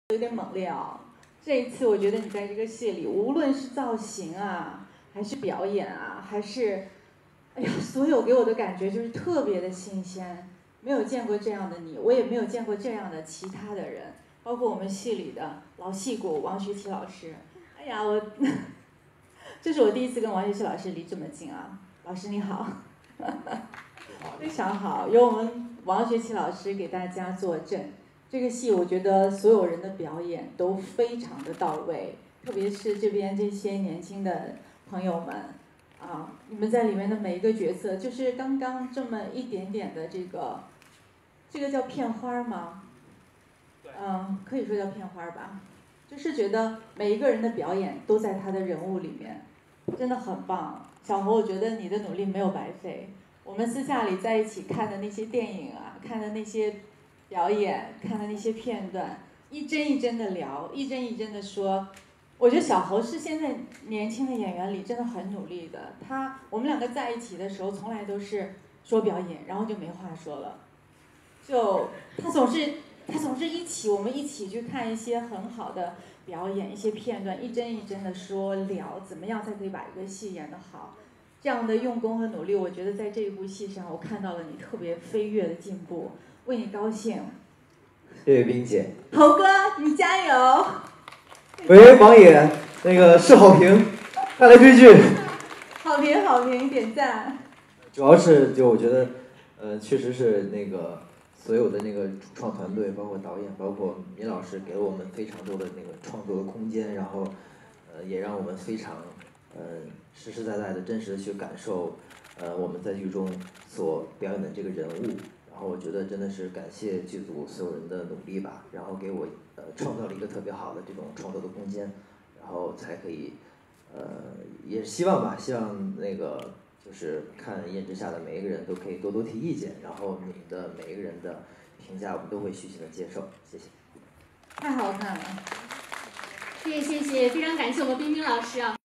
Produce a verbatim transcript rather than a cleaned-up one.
有点猛烈啊！这一次我觉得你在这个戏里，无论是造型啊，还是表演啊，还是，哎呀，所有给我的感觉就是特别的新鲜，没有见过这样的你，我也没有见过这样的其他的人，包括我们戏里的老戏骨王学圻老师。哎呀，我，这是我第一次跟王学圻老师离这么近啊！老师你好，非常好，有我们王学圻老师给大家坐镇。这个戏我觉得所有人的表演都非常的到位，特别是这边这些年轻的朋友们啊，你们在里面的每一个角色，就是刚刚这么一点点的这个，这个叫片花吗？嗯，可以说叫片花吧，就是觉得每一个人的表演都在他的人物里面，真的很棒。小侯，我觉得你的努力没有白费。我们私下里在一起看的那些电影啊，看的那些表演，看的那些片段，一帧一帧的聊，一帧一帧的说。我觉得小侯是现在年轻的演员里真的很努力的。他我们两个在一起的时候，从来都是说表演，然后就没话说了。就他总是他总是一起，我们一起去看一些很好的表演，一些片段，一帧一帧的说聊，怎么样才可以把一个戏演得好。这样的用功和努力，我觉得在这一部戏上，我看到了你特别飞跃的进步。为你高兴， 谢谢冰姐。 侯哥，你加油！ 喂，王爷，那个是好评，快来追剧。 好评好评，点赞。 主要是就我觉得，呃，确实是那个所有的那个主创团队，包括导演，包括闵老师，给了我们非常多的那个创作的空间，然后，呃，也让我们非常，呃，实实在在的、真实的去感受，呃，我们在剧中所表演的这个人物。然后我觉得真的是感谢剧组所有人的努力吧，然后给我呃创造了一个特别好的这种创作的空间，然后才可以，呃，也是希望吧，希望那个就是看《一人之下》的每一个人都可以多多提意见，然后你们的每一个人的评价我们都会虚心的接受，谢谢。 太好看了， 谢谢谢谢，非常感谢我们冰冰老师啊。